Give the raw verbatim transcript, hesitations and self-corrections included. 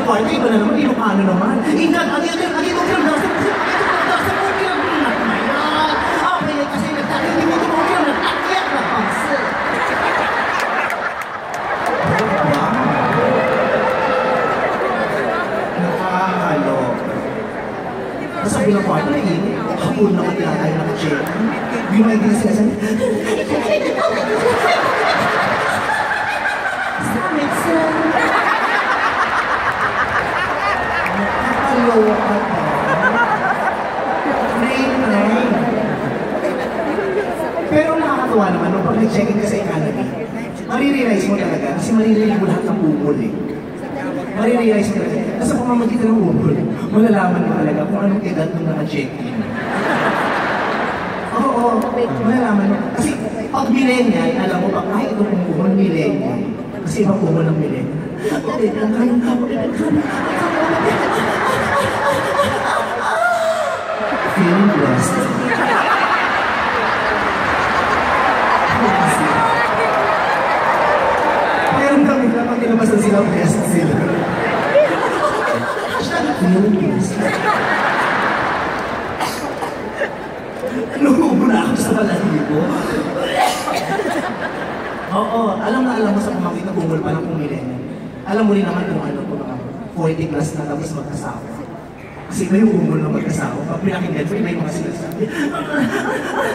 kwarto, iba na naman, Ilocano naman. Ingat, ano yun, ano yun, ano yun, ano yun, kasi nagtali, hindi mo tumulong, nagtakiyak na pangsa. Nakakalo. Sabi ng kwarto na yun, hapon na kaya tayo nakacheck. Di mo hindi sila sabi, Samit sir. Nakakalo ka pa. Pero nakakatawa naman, nung pag nag-check-in ka sa economy, marirealize mo talaga, kasi marirealize mo lahat ng bubol eh. Marirealize mo talaga, nasa pamamagitan ng bubol, malalaman mo talaga kung anong edad nung naka-check-in. Oo, oo, malalaman mo. Kasi pag millennial, alam mo ba, kahit itong bubol, millennial. Kasi ibang bubol ng millennial. Okay, lang kayo, feeling blessed. Pag nilabasan sila, blessed sila. Hashtag feeling blessed. Nunguna ako sa balahibo. Oo, alam na alam mo sa pamangkin na bumul pa ng millennial. Alam mo rin naman kung ano kung mga forty plus na tapos magkasawa. Kasi iba yung bumul na magkasawa. Pag pinakinggan mo, iba yung mga sinasabi.